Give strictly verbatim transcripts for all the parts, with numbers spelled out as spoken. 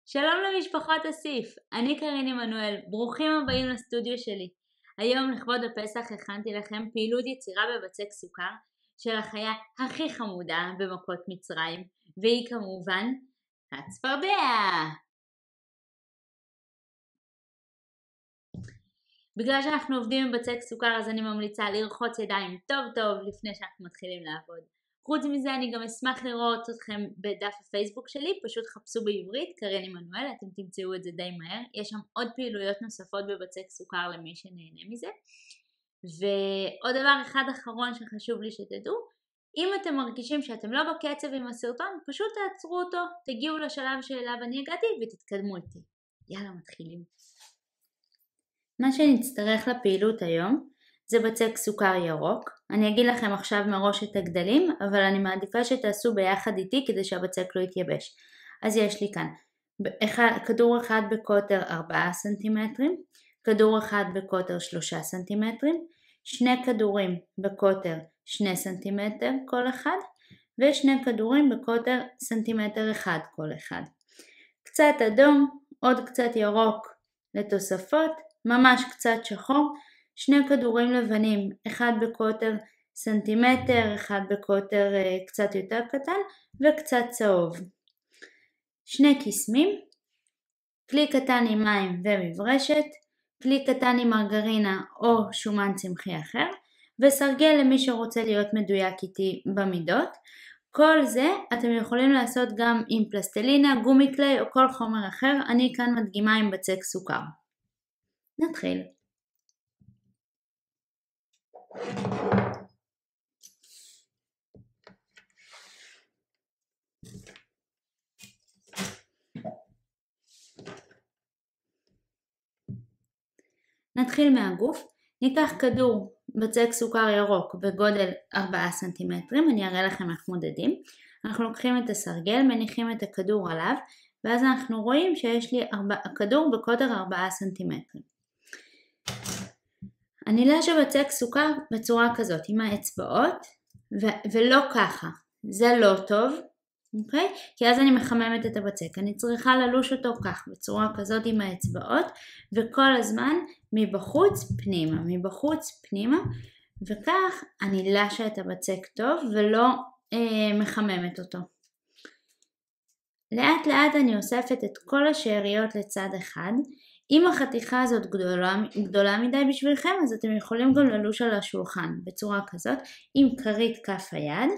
שלום למשפחות אסיף, אני קרין עמנואל, ברוכים הבאים לסטודיו שלי. היום לכבוד הפסח הכנתי לכם פעילות יצירה בבצק סוכר של החיה הכי חמודה במכות מצרים, והיא כמובן הצפרדע. בגלל שאנחנו עובדים עם בצק סוכר אז אני ממליצה לרחוץ ידיים טוב טוב לפני שאנחנו מתחילים לעבוד. חוץ מזה אני גם אשמח לראות אתכם בדף הפייסבוק שלי, פשוט חפשו בעברית קרין עמנואל, אתם תמצאו את זה די מהר, יש שם עוד פעילויות נוספות בבצק סוכר למי שנהנה מזה. ועוד דבר אחד אחרון שחשוב לי שתדעו, אם אתם מרגישים שאתם לא בקצב עם הסרטון, פשוט תעצרו אותו, תגיעו לשלב שאליו אני הגעתי ותתקדמו איתי. יאללה מתחילים. מה שנצטרך לפעילות היום זה בצק סוכר ירוק. אני אגיד לכם עכשיו מראש את הגדלים, אבל אני מעדיפה שתעשו ביחד איתי כדי שהבצק לא יתייבש. אז יש לי כאן אחד, כדור אחד בקוטר ארבעה סנטימטרים, כדור אחד בקוטר שלושה סנטימטרים, שני כדורים בקוטר שני סנטימטר כל אחד, ושני כדורים בקוטר סנטימטר אחד כל אחד. קצת אדום, עוד קצת ירוק לתוספות, ממש קצת שחור, שני כדורים לבנים, אחד בקוטר סנטימטר, אחד בקוטר אה, קצת יותר קטן, וקצת צהוב. שני קיסמים, כלי קטן עם מים ומברשת, כלי קטן עם מרגרינה או שומן צמחי אחר, וסרגל למי שרוצה להיות מדויק איתי במידות. כל זה אתם יכולים לעשות גם עם פלסטלינה, גומי קליי או כל חומר אחר, אני כאן מדגימה עם בצק סוכר. נתחיל. נתחיל מהגוף. ניקח כדור בצק סוכר ירוק בגודל ארבעה סנטימטרים, אני אראה לכם איך מודדים. אנחנו לוקחים את הסרגל, מניחים את הכדור עליו, ואז אנחנו רואים שיש לי ארבע, כדור בקוטר ארבעה סנטימטרים. אני לש בצק סוכר בצורה כזאת, עם האצבעות, ו- ולא ככה. זה לא טוב, אוקיי? כי אז אני מחממת את הבצק. אני צריכה ללוש אותו כך, בצורה כזאת עם האצבעות, וכל הזמן מבחוץ פנימה, מבחוץ פנימה, וכך אני לשה את הבצק טוב ולא אה, מחממת אותו. לאט לאט אני אוספת את כל השאריות לצד אחד. אם החתיכה הזאת גדולה, גדולה מדי בשבילכם, אז אתם יכולים גם ללוש על השולחן בצורה כזאת, עם כרית כף היד.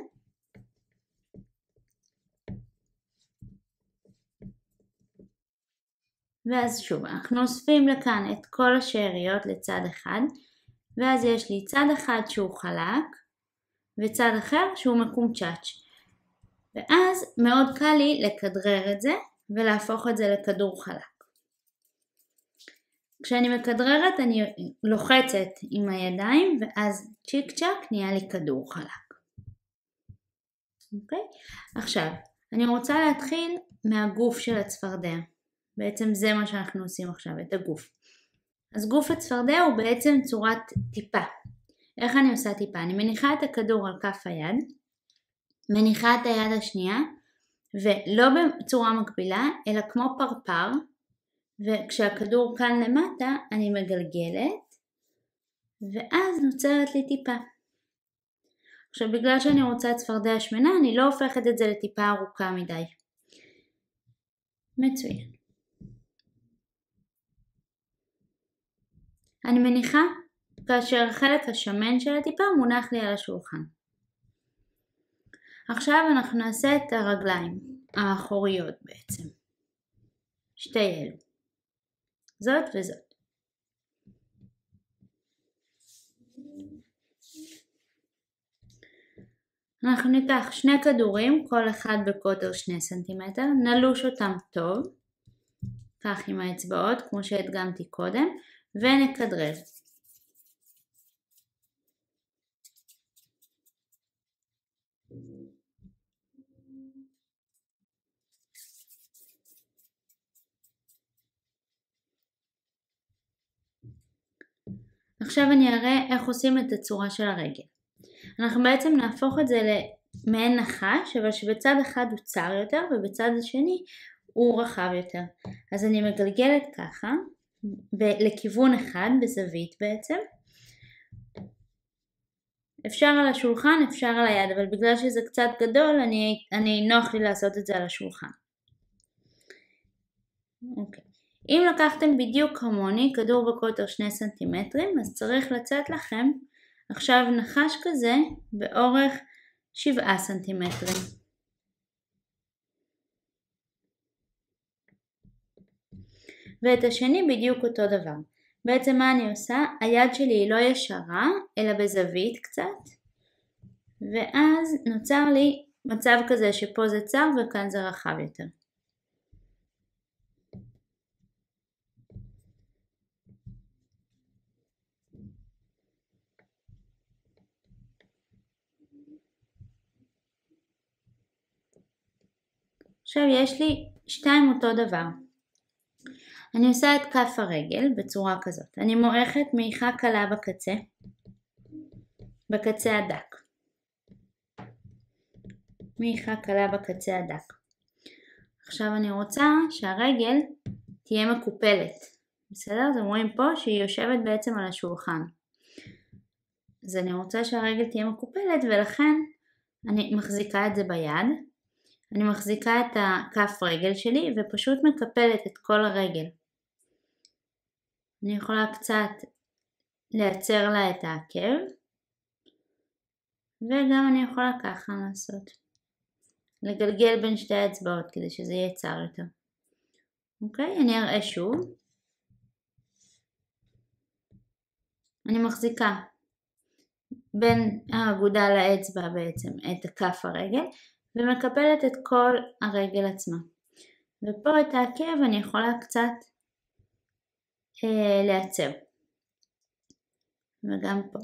ואז שוב, אנחנו אוספים לכאן את כל השאריות לצד אחד, ואז יש לי צד אחד שהוא חלק, וצד אחר שהוא מקומצ'ץ'. ואז מאוד קל לי לכדרר את זה, ולהפוך את זה לכדור חלק. כשאני מכדררת אני לוחצת עם הידיים ואז צ'יק צ'ק נהיה לי כדור חלק. אוקיי? עכשיו, אני רוצה להתחיל מהגוף של הצפרדע. בעצם זה מה שאנחנו עושים עכשיו, את הגוף. אז גוף הצפרדע הוא בעצם צורת טיפה. איך אני עושה טיפה? אני מניחה את הכדור על כף היד, מניחה את היד השנייה, ולא בצורה מקבילה, אלא כמו פרפר, וכשהכדור כאן למטה אני מגלגלת ואז נוצרת לי טיפה. עכשיו בגלל שאני רוצה צפרדע שמנה אני לא הופכת את זה לטיפה ארוכה מדי. מצוין. אני מניחה כאשר החלק השמן של הטיפה מונח לי על השולחן. עכשיו אנחנו נעשה את הרגליים האחוריות בעצם. שתי אלו. זאת וזאת. אנחנו ניקח שני כדורים, כל אחד בקוטר שני סנטימטר, נלוש אותם טוב, כך עם האצבעות כמו שהדגמתי קודם, ונכדרר. עכשיו אני אראה איך עושים את הצורה של הרגל. אנחנו בעצם נהפוך את זה למעין נחש, אבל שבצד אחד הוא צר יותר ובצד השני הוא רחב יותר. אז אני מגלגלת ככה, ב- לכיוון אחד, בזווית בעצם. אפשר על השולחן, אפשר על היד, אבל בגלל שזה קצת גדול, אני, אני נוח לי לעשות את זה על השולחן. אוקיי. אם לקחתם בדיוק כמוני, כדור בקוטר שני סנטימטרים, אז צריך לצאת לכם עכשיו נחש כזה באורך שבעה סנטימטרים. ואת השני בדיוק אותו דבר. בעצם מה אני עושה? היד שלי היא לא ישרה, אלא בזווית קצת. ואז נוצר לי מצב כזה שפה זה צר וכאן זה רחב יותר. עכשיו יש לי שתיים אותו דבר. אני עושה את כף הרגל בצורה כזאת. אני מועכת מעיכה קלה בקצה, בקצה הדק. מעיכה קלה בקצה הדק. עכשיו אני רוצה שהרגל תהיה מקופלת. בסדר? אתם רואים פה שהיא יושבת בעצם על השולחן. אז אני רוצה שהרגל תהיה מקופלת ולכן אני מחזיקה את זה ביד. אני מחזיקה את הכף רגל שלי ופשוט מקפלת את כל הרגל. אני יכולה קצת לייצר לה את העקב. וגם אני יכולה ככה לעשות. לגלגל בין שתי האצבעות כדי שזה יהיה צר יותר. אוקיי? אני אראה שוב. אני מחזיקה בין האגודה לאצבע בעצם את כף הרגל ומקפלת את כל הרגל עצמה. ופה את העקב אני יכולה קצת אה, לייצר. וגם פה.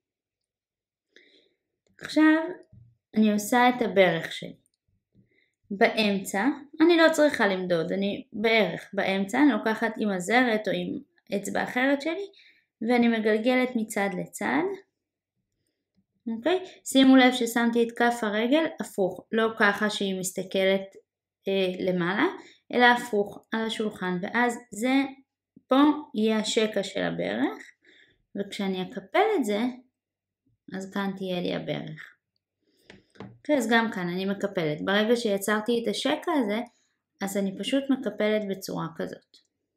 עכשיו אני עושה את הברך שלי. באמצע, אני לא צריכה למדוד, אני בערך באמצע, אני לוקחת עם הזרת או עם אצבע אחרת שלי ואני מגלגלת מצד לצד. אוקיי? שימו לב ששמתי את כף הרגל הפוך, לא ככה שהיא מסתכלת אה, למעלה, אלא הפוך על השולחן, ואז זה פה יהיה השקע של הברך, וכשאני אקפל את זה, אז כאן תהיה לי הברך. אוקיי, אז גם כאן אני מקפלת. ברגע שיצרתי את השקע הזה, אז אני פשוט מקפלת בצורה כזאת.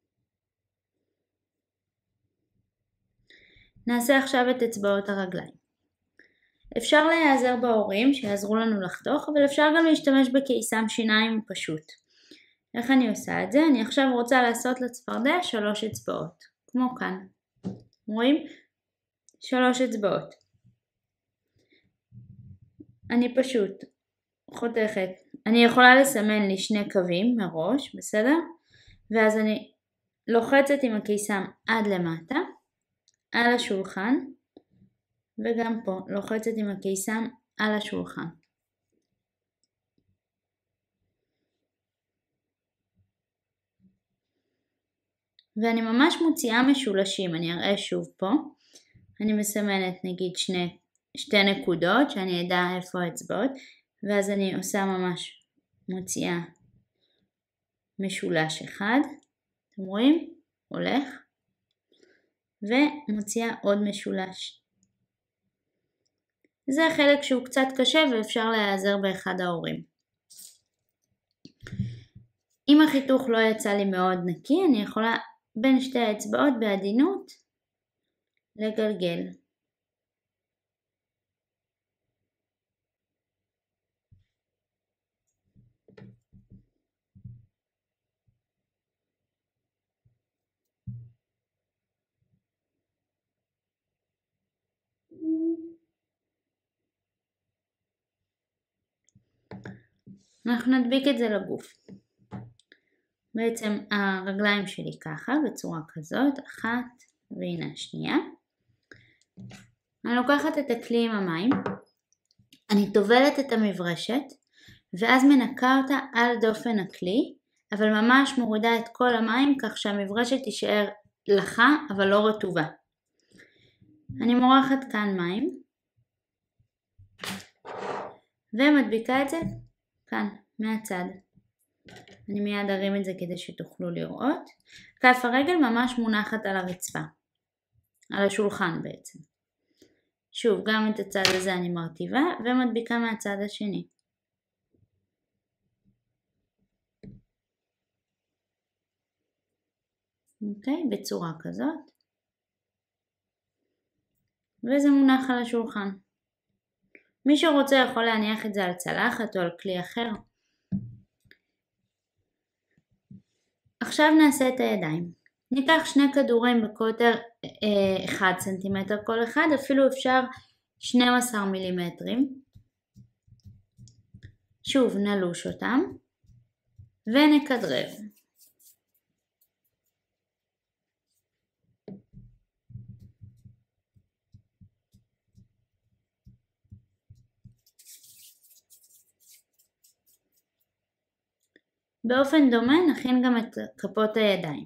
נעשה עכשיו את אצבעות הרגליים. אפשר להיעזר בהורים שיעזרו לנו לחתוך, אבל אפשר גם להשתמש בקיסם שיניים פשוט. איך אני עושה את זה? אני עכשיו רוצה לעשות לצפרדע שלוש אצבעות, כמו כאן. רואים? שלוש אצבעות. אני פשוט חותכת. אני יכולה לסמן לי שני קווים מראש, בסדר? ואז אני לוחצת עם הקיסם עד למטה, על השולחן, וגם פה לוחצת עם הקיסם על השולחן. ואני ממש מוציאה משולשים, אני אראה שוב פה. אני מסמנת נגיד שני, שתי נקודות שאני אדע איפה האצבעות, ואז אני עושה ממש מוציאה משולש אחד, אתם רואים? הולך, ומוציאה עוד משולש. זה חלק שהוא קצת קשה ואפשר להיעזר באחד ההורים. אם החיתוך לא יצא לי מאוד נקי, אני יכולה בין שתי האצבעות בעדינות לגלגל. אנחנו נדביק את זה לגוף. בעצם הרגליים שלי ככה, בצורה כזאת, אחת, והנה השנייה. אני לוקחת את הכלי עם המים, אני טובלת את המברשת, ואז מנקה אותה על דופן הכלי, אבל ממש מורידה את כל המים, כך שהמברשת תישאר לחה, אבל לא רטובה. אני מורחת כאן מים, ומדביקה את זה כאן, מהצד. אני מיד ארים את זה כדי שתוכלו לראות. כף הרגל ממש מונחת על הרצפה, על השולחן בעצם. שוב, גם את הצד הזה אני מרטיבה ומדביקה מהצד השני. אוקיי, בצורה כזאת. וזה מונח על השולחן. מי שרוצה יכול להניח את זה על צלחת או על כלי אחר. עכשיו נעשה את הידיים. ניקח שני כדורים בקוטר אחד סנטימטר כל אחד, אפילו אפשר שנים עשר מילימטרים. שוב נלוש אותם ונכדרר. באופן דומה נכין גם את כפות הידיים.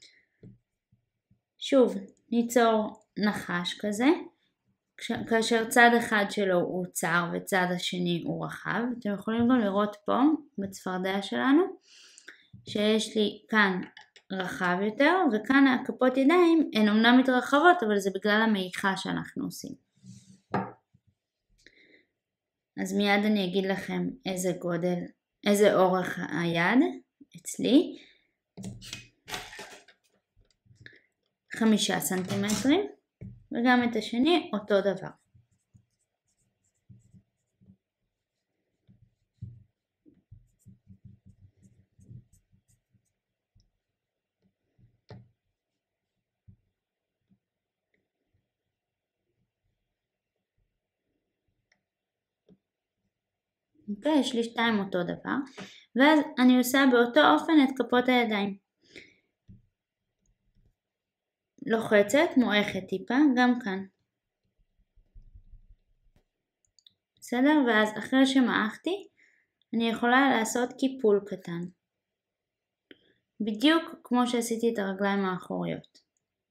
שוב ניצור נחש כזה, כאשר צד אחד שלו הוא צר וצד השני הוא רחב. אתם יכולים גם לראות פה בצפרדע שלנו שיש לי כאן רחב יותר, וכאן הכפות ידיים הן אומנם מתרחבות אבל זה בגלל המעיכה שאנחנו עושים. אז מיד אני אגיד לכם איזה גודל, איזה אורך היד אצלי. חמישה סנטימטרים, וגם את השני אותו דבר. אוקיי, יש לי שתיים אותו דבר, ואז אני עושה באותו אופן את כפות הידיים. לוחצת, מועכת טיפה, גם כאן. בסדר? ואז אחרי שמעכתי, אני יכולה לעשות קיפול קטן. בדיוק כמו שעשיתי את הרגליים האחוריות.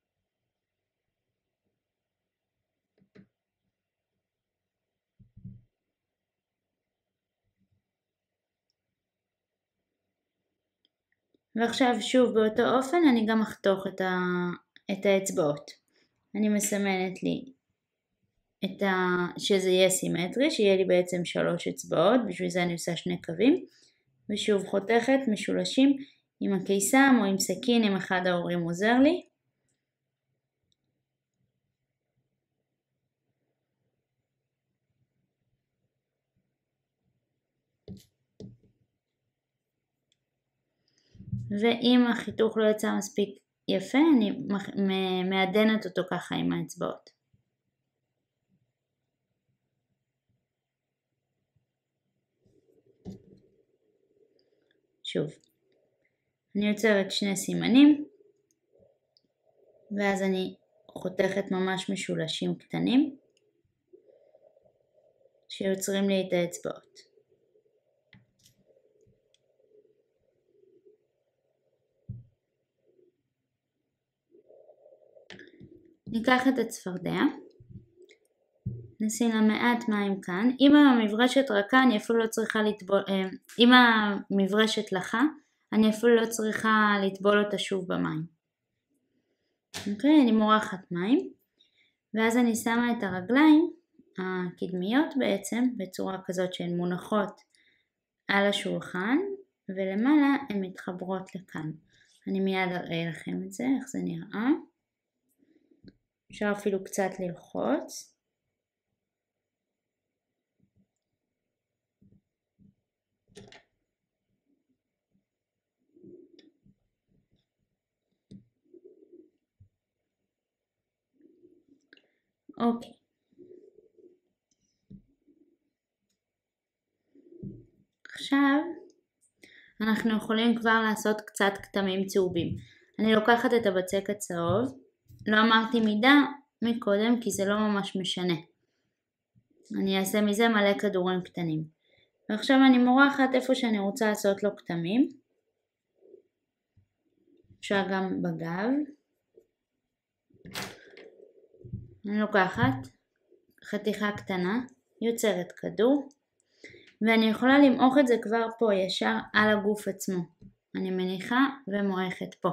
ועכשיו שוב באותו אופן אני גם אחתוך את, ה... את האצבעות. אני מסמנת לי את ה... שזה יהיה סימטרי, שיהיה לי בעצם שלוש אצבעות, בשביל זה אני עושה שני קווים, ושוב חותכת משולשים עם הקיסם או עם סכין אם אחד ההורים עוזר לי. ואם החיתוך לא יצא מספיק יפה, אני מעדנת אותו ככה עם האצבעות. שוב, אני יוצרת שני סימנים, ואז אני חותכת ממש משולשים קטנים, שיוצרים לי את האצבעות. ניקח את הצפרדע, נשים לה מעט מים כאן. אם המברשת רכה אני אפילו לא צריכה לטבול, אם המברשת לחה אני אפילו לא צריכה לטבול אותה שוב במים. אוקיי, אני מורחת מים, ואז אני שמה את הרגליים הקדמיות בעצם בצורה כזאת שהן מונחות על השולחן, ולמעלה הן מתחברות לכאן. אני מיד אראה לכם את זה, איך זה נראה. אפשר אפילו קצת ללחוץ. אוקיי. עכשיו אנחנו יכולים כבר לעשות קצת כתמים צהובים. אני לוקחת את הבצק הצהוב, לא אמרתי מידה מקודם כי זה לא ממש משנה. אני אעשה מזה מלא כדורים קטנים. ועכשיו אני מורחת איפה שאני רוצה לעשות לו כתמים. אפשר גם בגב. אני לוקחת חתיכה קטנה, יוצרת כדור, ואני יכולה למעוך את זה כבר פה ישר על הגוף עצמו. אני מניחה ומועכת פה.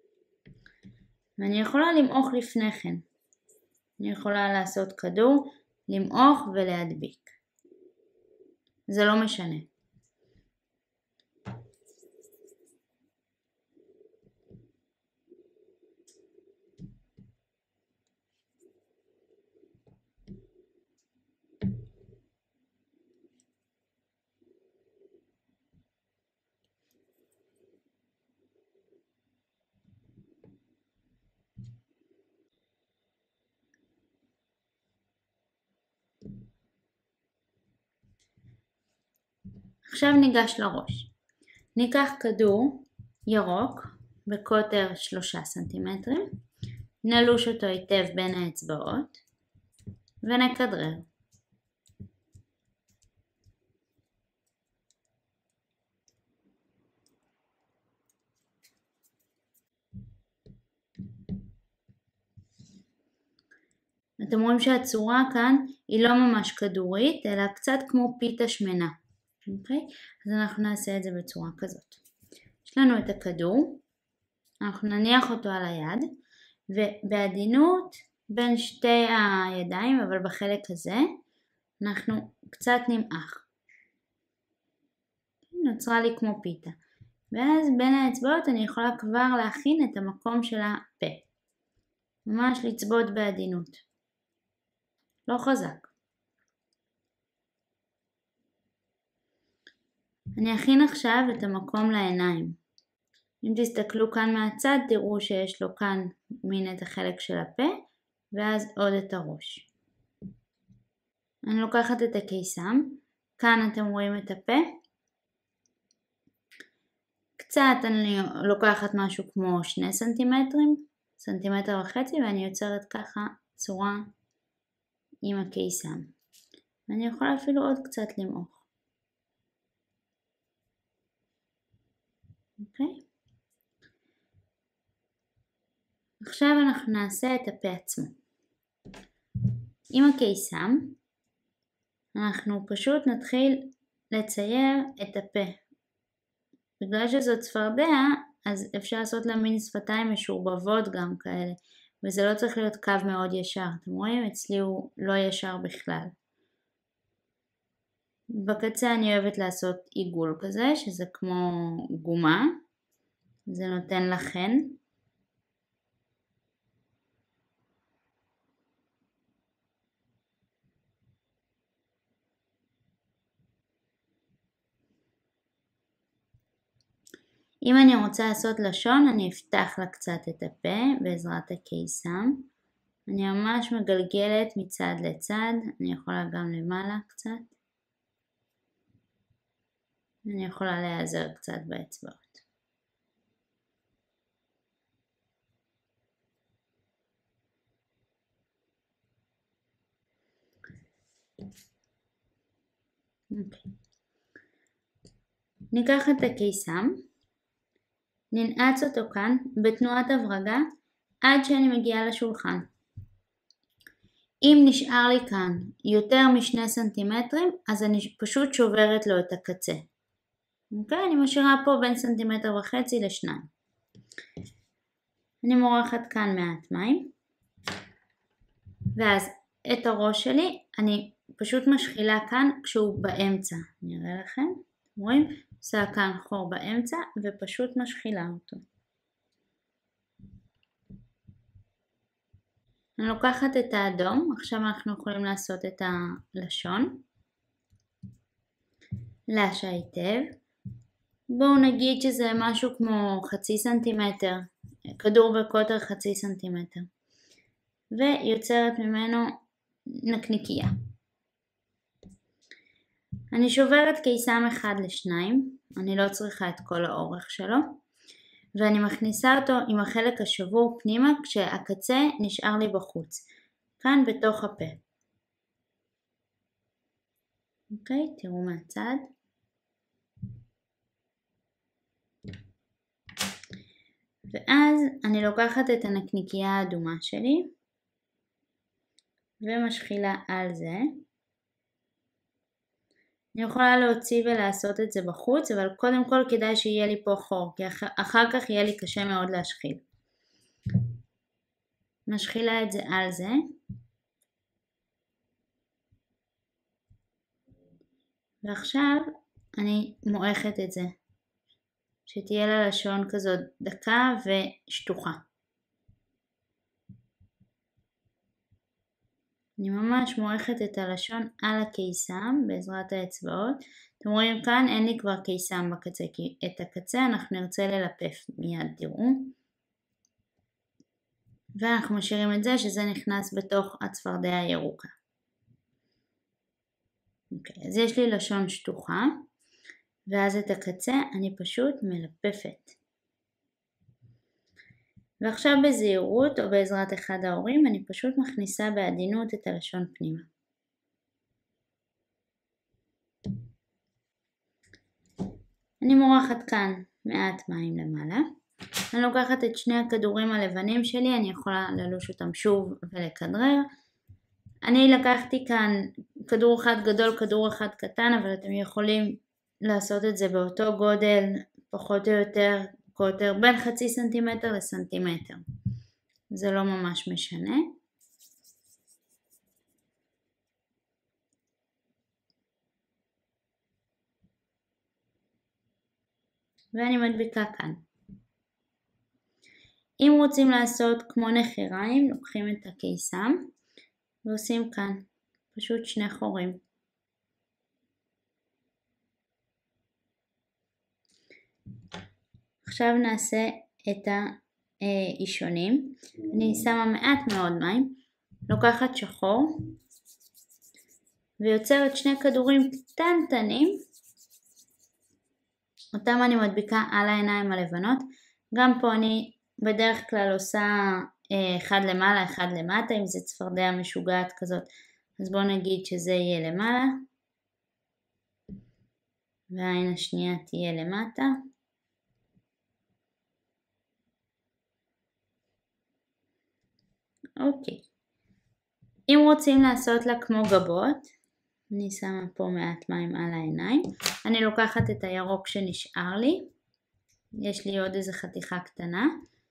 ואני יכולה למעוך לפני כן. אני יכולה לעשות כדור, למעוך ולהדביק. זה לא משנה. עכשיו ניגש לראש. ניקח כדור ירוק בקוטר שלושה סנטימטרים, נלוש אותו היטב בין האצבעות ונכדרר. אתם רואים שהצורה כאן היא לא ממש כדורית, אלא קצת כמו פיתה שמנה. אוקיי? אז אנחנו נעשה את זה בצורה כזאת. יש לנו את הכדור, אנחנו נניח אותו על היד, ובעדינות בין שתי הידיים, אבל בחלק הזה, אנחנו קצת נמעך. נוצרה לי כמו פיתה. ואז בין האצבעות אני יכולה כבר להכין את המקום של הפה. ממש לצבות בעדינות. לא חזק. אני אכין עכשיו את המקום לעיניים. אם תסתכלו כאן מהצד תראו שיש לו כאן מין את החלק של הפה ואז עוד את הראש. אני לוקחת את הקיסם, כאן אתם רואים את הפה. קצת אני לוקחת משהו כמו שני סנטימטרים, סנטימטר וחצי ואני יוצרת ככה צורה עם הקיסם. ואני יכולה אפילו עוד קצת למעוך. אוקיי? עכשיו אנחנו נעשה את הפה עצמו. עם הקיסם אנחנו פשוט נתחיל לצייר את הפה. בגלל שזאת צפרדע אז אפשר לעשות לה מין שפתיים משורבבות גם כאלה. וזה לא צריך להיות קו מאוד ישר. אתם רואים? אצלי הוא לא ישר בכלל. בקצה אני אוהבת לעשות עיגול כזה, שזה כמו גומה. זה נותן לכן. אם אני רוצה לעשות לשון, אני אפתח לה קצת את הפה בעזרת הקיסם. אני ממש מגלגלת מצד לצד, אני יכולה גם למעלה קצת. אני יכולה להיעזר קצת באצבעות. אוקיי. ניקח את הקיסם, ננעץ אותו כאן בתנועת הברגה עד שאני מגיעה לשולחן. אם נשאר לי כאן יותר משני סנטימטרים, אז אני פשוט שוברת לו את הקצה. אוקיי? אני משאירה פה בין סנטימטר וחצי לשניים. אני מורחת כאן מעט מים. ואז את הראש שלי אני פשוט משחילה כאן כשהוא באמצע. אני אראה לכם. אתם רואים? עושה כאן חור באמצע ופשוט משחילה אותו. אני לוקחת את האדום, עכשיו אנחנו יכולים לעשות את הלשון. לשה היטב. בואו נגיד שזה משהו כמו חצי סנטימטר, כדור בקוטר חצי סנטימטר. ויוצרת ממנו נקניקייה. אני שוברת קיסם אחד לשניים, אני לא צריכה את כל האורך שלו, ואני מכניסה אותו עם החלק השבור פנימה כשהקצה נשאר לי בחוץ, כאן בתוך הפה. אוקיי, תראו מהצד. ואז אני לוקחת את הנקניקייה האדומה שלי, ומשחילה על זה. אני יכולה להוציא ולעשות את זה בחוץ, אבל קודם כל כדאי שיהיה לי פה חור, כי אחר כך יהיה לי קשה מאוד להשחיל. משחילה את זה על זה. ועכשיו אני מועכת את זה, שתהיה ללשון כזאת דקה ושטוחה. אני ממש מועכת את הלשון על הקיסם בעזרת האצבעות. אתם רואים כאן אין לי כבר קיסם בקצה, כי את הקצה אנחנו נרצה ללפף מיד, תראו. ואנחנו משאירים את זה שזה נכנס בתוך הצפרדע הירוקה. אוקיי, אז יש לי לשון שטוחה, ואז את הקצה אני פשוט מלפפת. ועכשיו בזהירות או בעזרת אחד ההורים אני פשוט מכניסה בעדינות את הלשון פנימה. אני מורחת כאן מעט מים למעלה. אני לוקחת את שני הכדורים הלבנים שלי, אני יכולה ללוש אותם שוב ולכדרר. אני לקחתי כאן כדור אחד גדול, כדור אחד קטן, אבל אתם יכולים לעשות את זה באותו גודל, פחות או יותר, קוטר, בין חצי סנטימטר לסנטימטר. זה לא ממש משנה. ואני מדביקה כאן. אם רוצים לעשות כמו נחיריים, לוקחים את הקיסם ועושים כאן פשוט שני חורים. עכשיו נעשה את האישונים. אני שמה מעט מאוד מים, לוקחת שחור ויוצרת שני כדורים קטנטנים. אותם אני מדביקה על העיניים הלבנות. גם פה אני בדרך כלל עושה אחד למעלה, אחד למטה, אם זה צפרדע משוגעת כזאת. אז בואו נגיד שזה יהיה למעלה, והעין השנייה תהיה למטה. אוקיי. אם רוצים לעשות לה כמו גבות, אני שמה פה מעט מים על העיניים. אני לוקחת את הירוק שנשאר לי. יש לי עוד איזה חתיכה קטנה.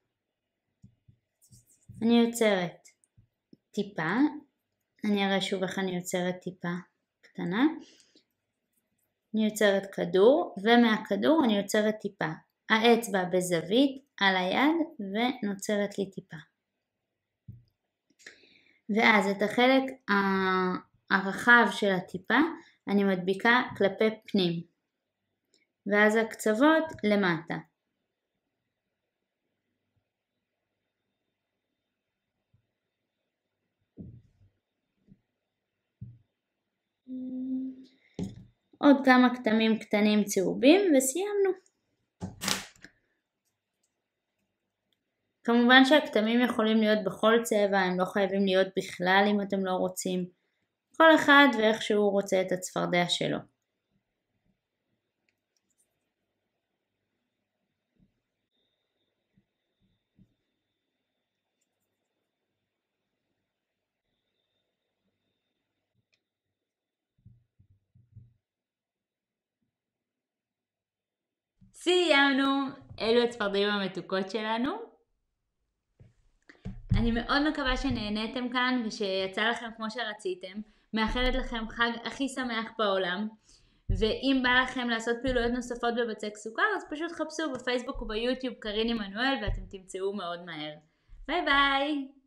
אני יוצרת טיפה. אני אראה שוב איך אני יוצרת טיפה קטנה. אני יוצרת כדור, ומהכדור אני יוצרת טיפה. האצבע בזווית על היד ונוצרת לי טיפה. ואז את החלק הרחב של הטיפה אני מדביקה כלפי פנים. ואז הקצוות למטה. עוד כמה כתמים קטנים צהובים וסיימנו. כמובן שהכתמים יכולים להיות בכל צבע, הם לא חייבים להיות בכלל אם אתם לא רוצים. כל אחד ואיך שהוא רוצה את הצפרדע שלו. סיימנו, אלו הצפרדעים המתוקות שלנו. אני מאוד מקווה שנהניתם כאן ושיצא לכם כמו שרציתם. מאחלת לכם חג הכי שמח בעולם. ואם בא לכם לעשות פעילויות נוספות בבצק סוכר, אז פשוט חפשו בפייסבוק וביוטיוב קרין עמנואל ואתם תמצאו מאוד מהר. ביי ביי!